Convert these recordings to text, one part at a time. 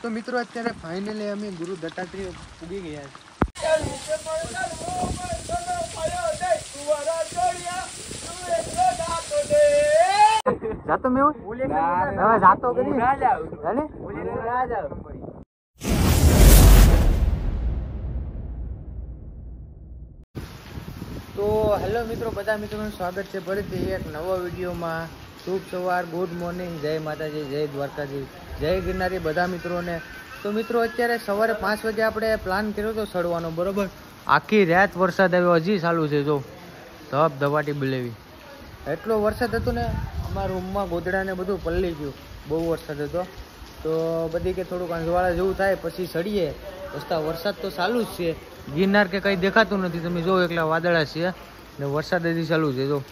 તો મિત્રો અત્યારે ફાઇનલી અમે ગુરુ દત્તાત્રેય પૂગી ગયા છે. જાતો મેં જાતો કરી તો હેલો મિત્રો, બધા મિત્રોનું સ્વાગત છે ફરીથી એક નવા વિડીયોમાં. શુભ સવાર, ગુડ મોર્નિંગ, જય માતાજી, જય દ્વારકાજી, જય ગિરનારી બધા મિત્રોને. તો મિત્રો અત્યારે સવારે 5 વાગે આપણે પ્લાન કર્યો હતો ચડવાનો, બરોબર. આખી રાત વરસાદ આવ્યો, હજી ચાલુ છે. જો ધબધબાટી બલેવી, એટલો વરસાદ હતો ને અમારા રૂમમાં ગોદડાને બધું પલળી ગયું, બહુ વરસાદ હતો. તો બધી કે થોડુંક અંજવાળા જેવું થાય પછી ચડીએ. રસ્તા વરસાદ તો ચાલુ જ છે, ગિરનાર કે કંઈ દેખાતું નથી. તમે જો એકલા વાદળા છે ને વરસાદ હજી ચાલુ છે. જો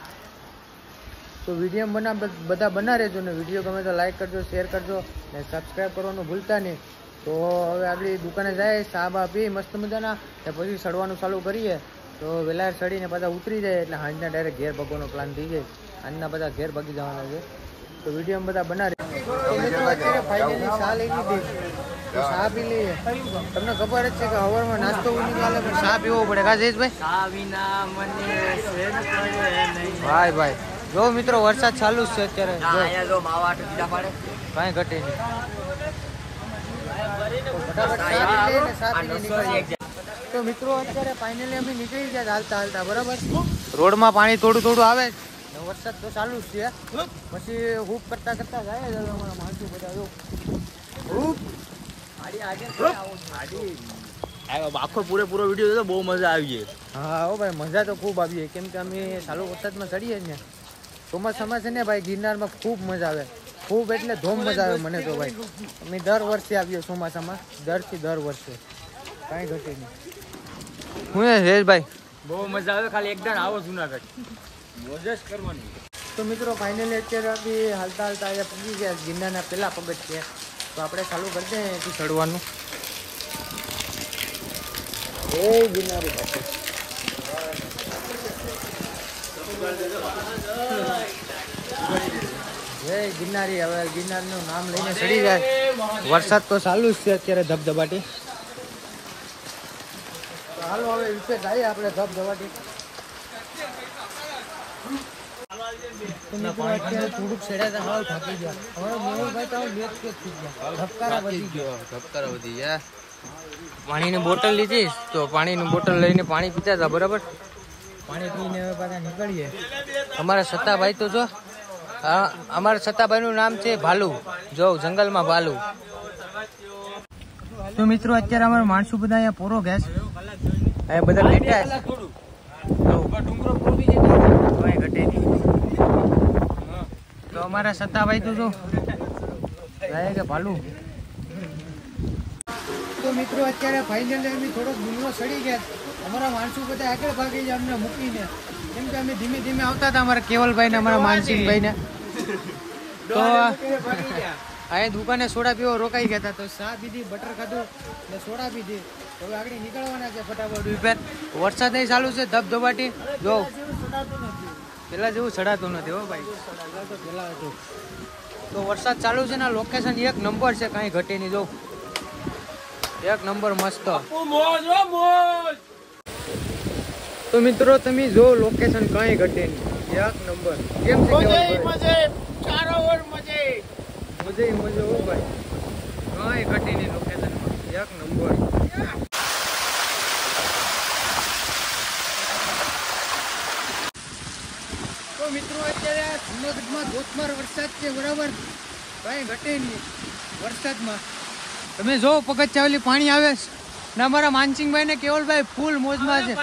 તો વિડીયો બધા બના રહેજો ને વિડીયો ગમે તો લાઈક કરજો, શેર કરજો ને સબસ્ક્રાઈબ કરવાનું ભૂલતા નહીં. તો હવે આપણી દુકાને જાય, ચા બા પી મસ્ત મજાના, ને પછી ચડવાનું ચાલુ કરીએ. તો વહેલા ચડીને બધા ઉતરી જાય એટલે હાંજના ડાયરેક્ટ ઘેર ભાગવાનો પ્લાન થઈ જાય. હાંજના બધા ઘેર ભાગી જવાના છે. તો વિડીયો બધા બના રહેજો. તો મિત્રો અત્યારે ફાઇનલી ચા લઈ લીધી, તો ચા પી લઈએ. તમને ખબર જ છે કે હવારમાં નાસ્તો નીકળે પણ ચા પીવો પડે. કા જયેશભાઈ? ભાઈ જો મિત્રો વરસાદ ચાલુ જ છે અત્યારે. કાંઈ ઘટે નહીં. તો મિત્રો અત્યારે ફાઇનલી અમે નીકળી ગયા હાલતા હાલતા, બરાબર. રોડમાં પાણી થોડું થોડું આવે, વરસાદ તો ચાલુ જ છે. પછી હૂપ કરતા કરતા જાય અમારા માણસો બધા. આખો પૂરેપૂરો વિડીયો તો બહુ મજા આવી ગઈ. હા હો ભાઈ, મજા તો ખૂબ આવી ગઈ. કેમ કે અમે ચાલુ વરસાદમાં ચડીએ ને ચોમાસામાં છે ને ભાઈ, ગિરનારમાં ખૂબ મજા આવે. ખૂબ એટલે ધોમ મજા આવે મને તો ભાઈ. અમે દર વર્ષે આવીએ ચોમાસામાં, દર વર્ષે. કાંઈ ઘટે નહીં. હું હેશભાઈ બહુ મજા આવે. ખાલી એકદમ આવો જુનાગઢ મોજ જ કરવાની. તો મિત્રો ફાઇનલી અત્યારે આપી હાલતા હાલતા અહીંયા પગી ગયા ગિરનારના પહેલા પગથિયે. તો આપણે ચાલુ કરી દઈએ અહીંથી ચડવાનું. એ ગિરનારી પાસે જય ગિરનારી. હવે ગિરનારનું નામ લઈને ચડી જાય. વરસાદ તો ચાલુ જ છે અત્યારે ધબધબાટી. હાલો હવે વિશે જઈએ આપણે ધબધબાટી. અત્યારે થોડુંક છેડ્યા હાવ થાકી ગયા. હવે મોહનભાઈ તો બેસ કે થઈ ગયા, ધબકારા વધી ગયા. પાણીની બોટલ લીધી, તો પાણીની બોટલ લઈને પાણી પીતા હતા, બરાબર. પાણી પીને હવે પાછા નીકળીએ. અમારા સત્તાભાઈ તો જો, અમારા સત્તાભાઈનું નામ છે ભાલુ. જો જંગલમાં ભાલુ. તો મિત્રો અત્યારે અમારા માણસો બધા અહીંયા પૂરો ગેસ અહીંયા બધા બેઠા ઘટે નહીં. તો અમારા સત્તાભાઈ તો જો કે ભાલુ. તો મિત્રો અત્યારે ફાઇનલી અમે થોડોક ડુંગરો ચડી ગયા. અમારા માણસો બધા આગળ ભાગી જાય અમને મૂકીને. કેમ કે અમે ધીમે ધીમે આવતા હતા અમારા કેવલભાઈ ને અમારા માનસિંહભાઈ ને. તો અહીંયા દુકાને સોડા પીવો રોકાઈ ગયા હતા. તો ચા પીધી, બટર ખાધું ને સોડા પીધી. તો હવે આગળ નીકળવાના છે ફટાફટ ઉપર. વરસાદ અહીં ચાલુ છે ધબધબાટી. જો પેલા જેવું ચડાતું નથી હો ભાઈ, તો પેલા હતું. તો વરસાદ ચાલુ છે ને લોકેશન એક નંબર છે, કાંઈ ઘટે નહીં. જો એક નંબર મસ્ત. તો મિત્રો તમે જો લોકેશન કાંઈ ઘટે નહીં, એક નંબર. કેમ છે મજો હો ભાઈ, કાંઈ ઘટે નહીં લોકેશનમાં, એક નંબર. તો મિત્રો અત્યારે જુનાગઢમાં ધોધમાર વરસાદ છે, બરાબર. કાંઈ ઘટે નહીં વરસાદમાં. તમે જો પગથિયાઓલી પાણી આવે ને અમારા માનસિંહભાઈ ને કેવલભાઈ ફૂલ મોજમાં છે.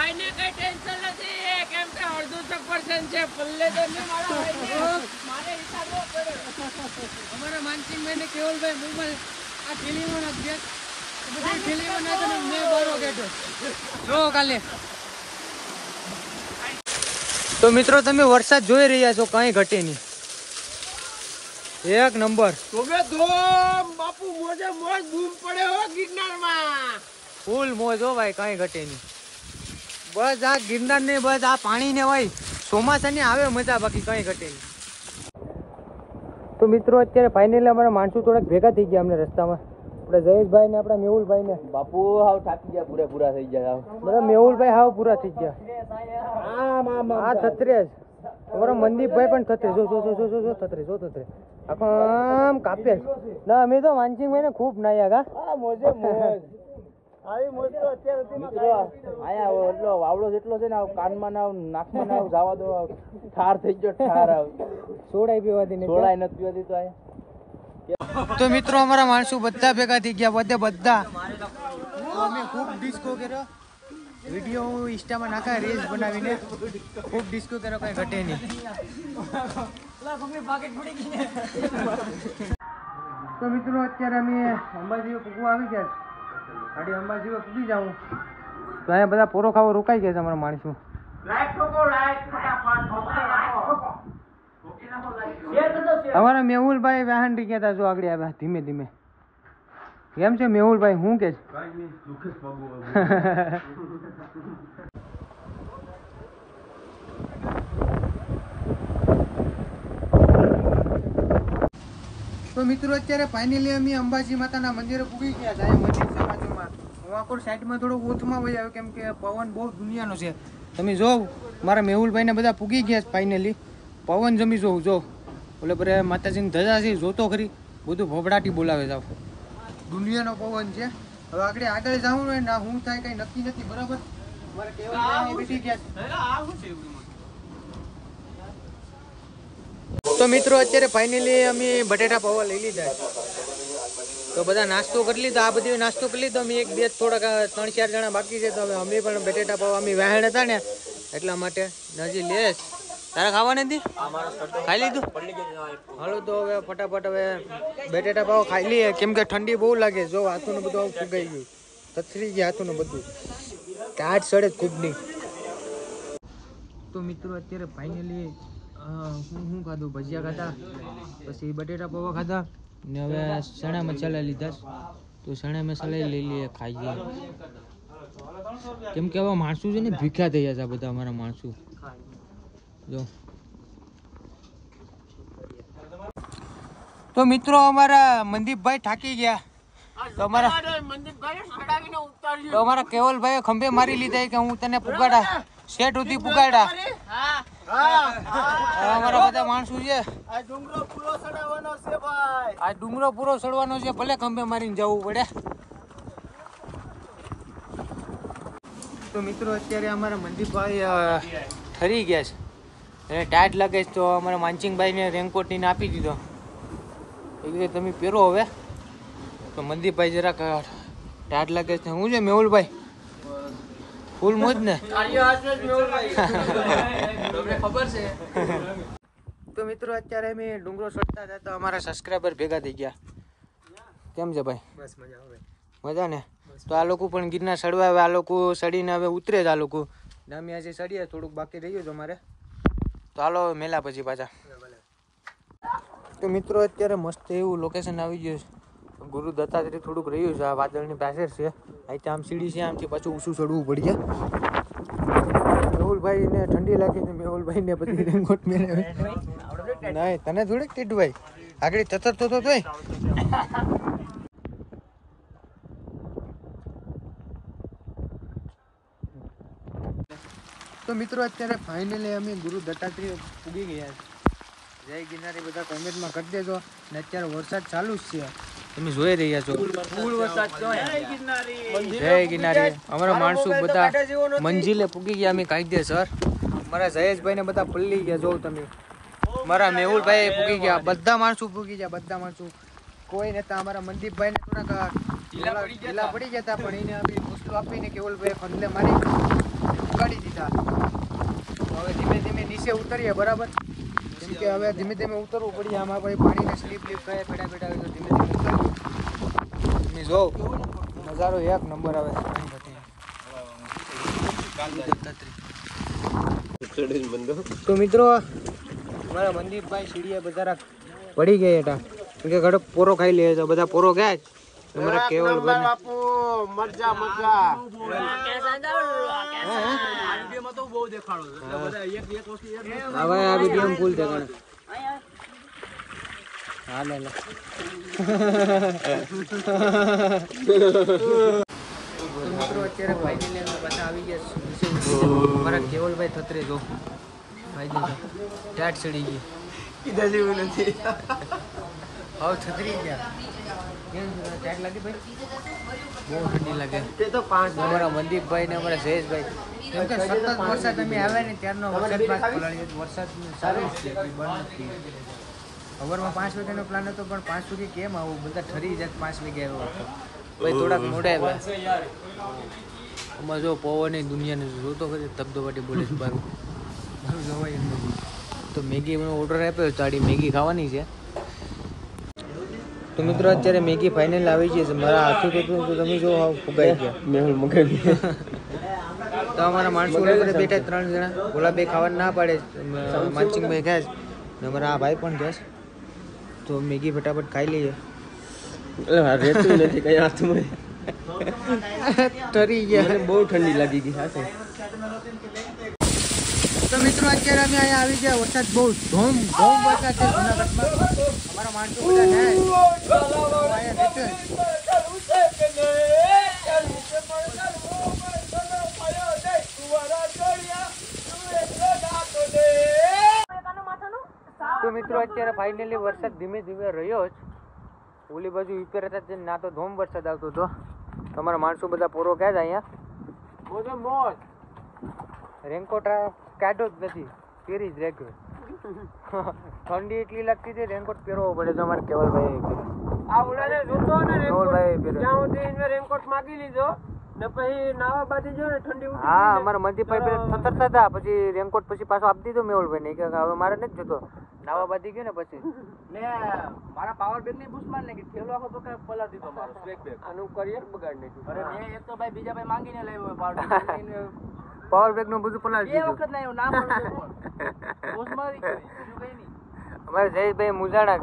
અમારા માનસિંહભાઈ ને કેવલભાઈ મોબાઈલ આ ઠેલીમાં નાખ બધી ઠેલીમાં નાખે ને મેં બારો કાઢ્યો જો કાલે. તો મિત્રો તમે વરસાદ જોઈ રહ્યા છો, કાંઈ ઘટે નહીં, એક નંબર. બાપુ મોજે મોજ બૂમ પડે હો ગિરનારમાં. ફૂલ મોજ હો ભાઈ, કાંઈ ઘટે નહીં. બસ આ ગિરનાર ને બસ આ પાણી ને હોય ચોમાસાની આવે મજા, બાકી કાંઈ ઘટે નહીં. તો મિત્રો અત્યારે ફાઇનલી અમારા માણસો થોડાક ભેગા થઈ ગયા અમને રસ્તામાં. આપણે જયેશભાઈ ને આપણા મેહુલભાઈ ને. બાપુ હાવ થાકી ગયા, પૂરા થઈ ગયા. બધા મેહુલભાઈ હાવ પૂરા થઈ ગયા. આ થતરે જ અમારા મનદીપભાઈ પણ થતરે. જો થતરે આખો આમ કાપે ના. અમે તો માનસિંહભાઈ ને ખૂબ નાયા કા. મોજે મોજ આવી મોજ તો અત્યારે મિત્રો આયા એટલો વાવડો જેટલો છે ને, કાનમાં ના નાકમાં ના જવા દો, ઠાર થઈ ગયો ઠાર. સોડાઈ પીવાથી ને સોડાઈ નથી પીવાતી તો આયા. તો મિત્રો અમારા માણસો બધા ભેગા થઈ ગયા, બધા અમે ખૂબ ડિસ્કો કર્યો. વિડીયો હું ઇન્સ્ટામાં નાખા, રીલ્સ બનાવીને ખૂબ ડિસ્કો કર્યો, કઈ ઘટે નહીં. તો મિત્રો અત્યારે અમે અંબાજીઓ પૂગવા આવી ગયા. ગાડી અંબાજીઓ પૂગી જાઉં તો અહીંયા બધા પોરો ખાવો રોકાઈ ગયા છે અમારા માણસો. અમારા મેહુલભાઈ વાહન ગયા હતા, જો આગળ આવ્યા ધીમે ધીમે. કેમ છે મેહુલભાઈ, હું કે તો મિત્રો અત્યારે ફાઇનલી અમે અંબાજી માતાના મંદિરે પૂગી ગયા છે. મંદિર છે બાજુમાં. હું આખો સાઈડમાં થોડો ઓછમાં વહી આવ્યો કેમ કે પવન બહુ દુનિયાનો છે. તમે જોવ મારા મેહુલભાઈ ને બધા પૂગી ગયા છે ફાઇનલી. પવન જમી જોઉં જો ઓલે પર માતાજીની ધજા છે, જોતો ખરી, બધું ભોભડાટી બોલાવે જાવ. દુનિયાનો પવન છે. હવે આગળ જાઉં ને ના હું થાય કઈ નક્કી નથી. બરાબર મારે કેવલ બેઠી ગયા છે. તો મિત્રો અત્યારે ફાઇનલી અમે બટેટા પૌવા લઈ લીધા. તો બધા નાસ્તો કરી લીધો, આ બધી નાસ્તો કરી લીધો. અમે એક બે થોડાક 3-4 જણા બાકી છે, તો હવે અમે પણ બટેટા પૌવા અમે વહેણ હતા ને એટલા માટે નજી લેસ. તારે ખાવા નથી? ખાઈ લીધું? હાલો તો હવે ફટાફટ હવે બટેટા પાવ ખાઈ લઈએ કેમ કે ઠંડી બહુ લાગે. જો હાથું બધું આવું ફૂગાઈ ગયું, તથરી ગયા હાથું બધું, કાટ સડે ખૂબ નહીં. તો મિત્રો અત્યારે ફાઇનલી હું ખાધું, ભજીયા ખાધા, પછી બટેટા પૌવા ખાધા ને હવે ચણા મસાલા લીધા. તો ચણા મસાલા લઈ લઈએ, ખાઈએ. કેમ કે હવે માણસો છે ને ભીખ્યા થઈ ગયા છે બધા અમારા માણસો. જો તો મિત્રો અમારા મનદીપભાઈ થાકી ગયા. તો અમારા કેવલભાઈ ખંભે મારી લીધા કે હું તને પુગાડા, શેઠ સુધી પુગાડા. અમારા બધા માણસો છે. આ ડુંગરો પૂરો ચડવાનો છે, ભલે ખંભે મારીને જવું પડે. તો મિત્રો અત્યારે અમારા મનદીપભાઈ ઠરી ગયા છે, એને ટાઈટ લાગે છે. તો અમારા માનસિંહભાઈને રેનકોટ ને આપી દીધો. એ રીતે તમે પહેરો હવે. તો મનદીપભાઈ જરાક ટાઈટ લાગે છે. હું છે મેહુલભાઈ ફૂલ મોજ ને. તો મિત્રો અત્યારે અમે ડુંગરો ચડતા હતા તો અમારા સબસ્ક્રાઈબર ભેગા થઈ ગયા. કેમ છે ભાઈ? બસ મજા આવે. મજા ને? તો આ લોકો પણ ગિરનાર ચડવા આવે. આ લોકો ચડીને હવે ઉતરે જ. આ લોકો અમે આજે ચડીએ, થોડુંક બાકી રહ્યું છે અમારે. તો હાલો મેલા પછી પાછા. તો મિત્રો અત્યારે મસ્ત એવું લોકેશન આવી ગયું છે. ગુરુ દત્તાત્રેય થોડુંક રહ્યું છે, આ વાદળની પાસે છે. અહીંથી આમ સીડી છે, આમથી પાછું ઊંચું ચડવું પડી જાય. મેહુલભાઈ ને ઠંડી લાગી છે, મેહુલભાઈ ને પછી રેનકોટ મેળવે. નહીં તને થોડીક ટીટભાઈ આગળ તતર તો તોય. તો મિત્રો અત્યારે ફાઇનલી અમે ગુરુ દત્તાત્રેય પૂગી ગયા છે. જય ગિરનારી બધા કોમેન્ટમાં કરી દેજો. ને અત્યારે વરસાદ ચાલુ જ છે, તમે જોઈ રહ્યા છો. જય ગિરનારી. અમારા માણસો બધા મંજિલે પૂગી ગયા અમે કાયદેસર. મારા જયેશભાઈ ને બધા પલ્લી ગયા. જોઉં તમે, મારા મેહુલભાઈ પૂગી ગયા, બધા માણસો પૂગી ગયા, બધા માણસો. કોઈ નતા. અમારા મનદીપભાઈ ને થોડાક ઢીલા પડી ગયા હતા, પણ એને અમે હોસલો આપીને કેવલભાઈ ખંડલે મારી ઉગાડી દીધા. હવે ધીમે ધીમે નીચે ઉતરીએ. બરાબર, કેમ કે હવે ધીમે ધીમે ઉતરવું પડીએ. આમાં કોઈ પાણીને સ્લીપ કરે પેડા પેડા હોય તો ધીમે ધીમે ઉતરીએ. તમે જો નજારો એક નંબર આવે છે. તો મિત્રો મારા મનદીપભાઈ સીડીએ બધા પડી ગયા હતા કે ઘડક પોરો ખાઈ લે તો બધા પોરો ગયા જ. અમારા કેવલ બાપુ મજા મજા. હવે આ વિડીયો ફૂલ દેખાડે. હા લે લે મિત્રો અત્યારે ફાઇનલી અમે પાછા આવી ગયા મારા કેવલભાઈ થતરે જો ભાઈ ટાટ ચડી ગઈ કીધા જેવું નથી હવે છત્રી ગયા કેમ ટાટ લાગી ભાઈ બહુ ઠંડી લાગે તે તો 5 અમારા મનદીપભાઈ ને અમારા જયેશભાઈ કેમ કે સતત વરસાદ અમે આવ્યા ને ત્યારનો વરસાદ વરસાદ સારું છે બંધ નથી સવારમાં 5 વાગ્યાનો પ્લાન હતો પણ 5 વાગે કેમ આવું બધા ઠરી જાય 5 વાગે આવ્યો હતો ભાઈ થોડાક મોડા આવ્યા આમાં જો પવનની દુનિયાને જોતો કરી ધબધબાટી બોલે છે બારું જવાય એમ નથી તો મેગીનો ઓર્ડર આપ્યો ચાડી મેગી ખાવાની છે તો મિત્રો અત્યારે મેગી ફાઇનલ આવી છે મારા હાથું તો તમે જો ફુગાઈ ગયા મેહુલ મગાવી તો અમારા માણસો ઉપર બેઠા 3 જણા ગુલાબભાઈ ખાવાનું ના પાડે માનસિંગભાઈ ખાય ને અમારા આ ભાઈ પણ ખાય તો મેગી ફટાફટ ખાઈ લઈએ રહેતું નથી કઈ હાથમાં તરી ગયા બહુ ઠંડી લાગી ગઈ સાથે તો મિત્રો અત્યારે અમે અહીંયા આવી ગયા વરસાદ બહુ ધોમ વરસાદ છે જુનાગઢમાં અમારા માણસો બધા અહીંયા બેઠે તો મિત્રો અત્યારે ફાઇનલી વરસાદ ધીમે ધીમે રહ્યો જ ઓલી બાજુ વિપેર હતા ના તો ધોમ વરસાદ આવતો હતો તમારા માણસો બધા પૂરો ક્યાં જ અહીંયા મોજ રેનકોટ કાઢો જ નથી પહેરી જ રાખ્યો ઠંડી એટલી લાગતી હતી રેનકોટ પહેરવો પડે તો અમારે કેવલભાઈ રેનકોટ માગી લીધો ને પછી નાવા બાજી જો ને ઠંડી ઉઠી હા અમારા મનદીપભાઈ સતર્કતા હતા પછી રેનકોટ પછી પાછો આપી દીધો મેહુલભાઈ ને કે હવે મારે નથી જતો નાવા બાજી ગયો ને પછી ને મારા પાવર બેગ ની બૂસ્ટ માર નાખી થેલો આખો તો કઈ પલાર દીધો મારો સ્વેક બેગ આનું કરિયર બગાડ નાખ્યું અરે મેં એક તો ભાઈ બીજા ભાઈ માંગીને લાવ્યો પાવર બેગ પાવર બેગ નું બધું પલાળી બે દીધું વખત ના આવ્યો ના મળ્યો બૂસ્ટ મારી બીજું કઈ નહીં અમારે જયેશભાઈ મુજાણા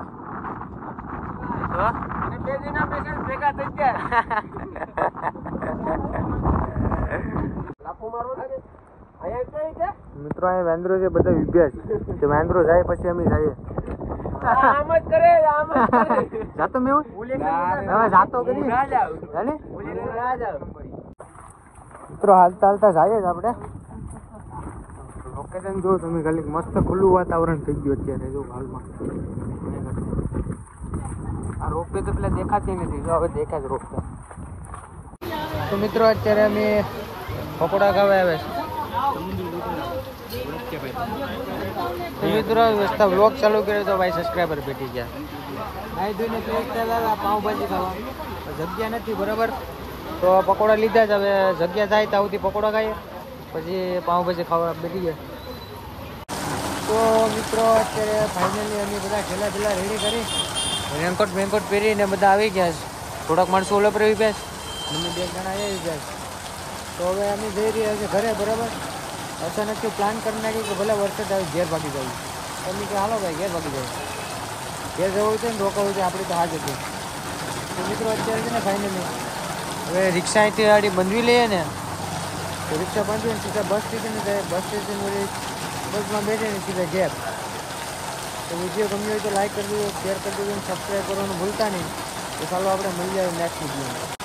અને બે દિના ભેગા થઈ ગયા લાફો મારવો છે અહીંયા કઈ છે મિત્રો અહીંયા વેન્દ્રો છે બધા વિભ્યાસ તો વેન્દ્રો જાય પછી અમે જઈએ આમ જ કરે જાતો મેહુલ હવે જાતો કરી ના જાવ હાલે ના જાવ મિત્રો હાલતા હાલતા જાય જ આપણે લોકેશન જો તમે ખાલી મસ્ત ખુલ્લું વાતાવરણ થઈ ગયું અત્યારે જો હાલમાં આ રોપવે તો પેલા દેખાતી નથી જો હવે દેખાય જ રોપવે તો મિત્રો અત્યારે અમે પકોડા ખાવા આવ્યા છે મિત્રો વ્લોગ ચાલુ કર્યો તો ભાઈ સબસ્ક્રાઈબર ભેટી ગયા નાઈ ધોઈને ફ્રેશ થયેલા પાઉંભાજી ખાવા જગ્યા નથી બરાબર તો પકોડા લીધા જ હવે જગ્યા થાય ત્યાં સુધી પકોડા ખાઈએ પછી પાઉંભાજી ખાવા બેઠી ગયા તો મિત્રો અત્યારે ફાઇનલી અમે બધા ઠેલા રેડી કરી રેનકોટ પહેરીને બધા આવી ગયા છે થોડાક માણસો ઓલા પર આવી ગયા છે અમે 2 જણા આવી ગયા તો હવે અમે જઈ રહ્યા છીએ ઘરે બરાબર અચાનકથી પ્લાન કરી નાખ્યું કે ભલે વરસાદ આવે ઘેર ભાગી જાય તમે કે હાલો ભાઈ ઘેર ભાગી જાય ઘેર જવું છે ને રોકાવું છે આપણે તો હાજ હતી તો મિત્રો અત્યારે છે ને ફાઇનલી હવે રિક્ષા અહીંથી ગાડી બંધવી લઈએ ને તો રિક્ષા બાંધીને સીધા બસ સ્ટેશને જાય બસ સ્ટેશન વળી બસમાં બેસીને સીધા ઘેર તો વિડીયો ગમ્યો હોય તો લાઈક કરી દેજો શેર કરી દેજો અને સબસ્ક્રાઈબ કરવાનું ભૂલતા નહીં તો ચાલો આપણે મળી જાય નેક્સ્ટ વિડીયોમાં